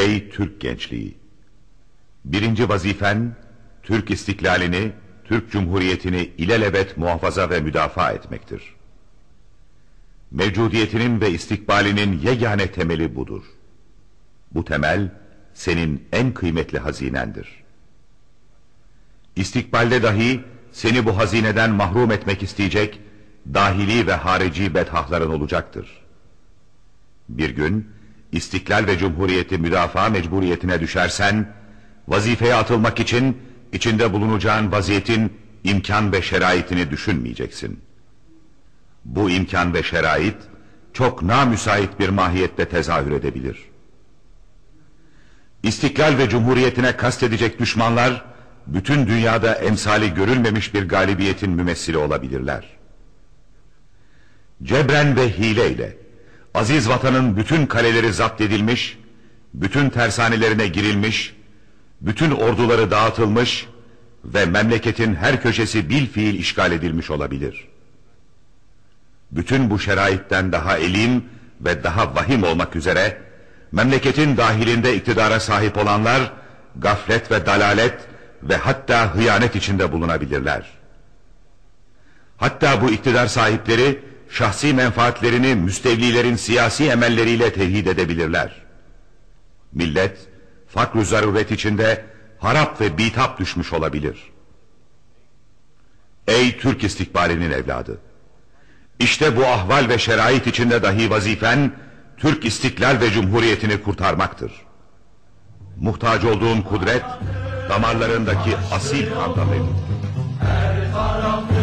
Ey Türk gençliği! Birinci vazifen, Türk istiklalini, Türk Cumhuriyeti'ni ilelebet muhafaza ve müdafaa etmektir. Mevcudiyetinin ve istikbalinin yegane temeli budur. Bu temel, senin en kıymetli hazinendir. İstikbalde dahi seni bu hazineden mahrum etmek isteyecek, dahili ve harici bedhahların olacaktır. Bir gün, İstiklal ve Cumhuriyeti müdafaa mecburiyetine düşersen, vazifeye atılmak için içinde bulunacağın vaziyetin imkan ve şeraitini düşünmeyeceksin. Bu imkan ve şerait çok namüsait bir mahiyette tezahür edebilir. İstiklal ve Cumhuriyetine kastedecek düşmanlar, bütün dünyada emsali görülmemiş bir galibiyetin mümessili olabilirler. Cebren ve hileyle, aziz vatanın bütün kaleleri zapt edilmiş, bütün tersanelerine girilmiş, bütün orduları dağıtılmış ve memleketin her köşesi bilfiil işgal edilmiş olabilir. Bütün bu şeraitten daha elim ve daha vahim olmak üzere, memleketin dahilinde iktidara sahip olanlar, gaflet ve dalalet ve hatta hıyanet içinde bulunabilirler. Hatta bu iktidar sahipleri, şahsi menfaatlerini müstevlilerin siyasi emelleriyle tehdit edebilirler. Millet, fakr-ı zaruret içinde harap ve bitap düşmüş olabilir. Ey Türk istikbalinin evladı! İşte bu ahval ve şerait içinde dahi vazifen, Türk istiklal ve cumhuriyetini kurtarmaktır. Muhtaç olduğun kudret, damarlarındaki asil kan damarıdır.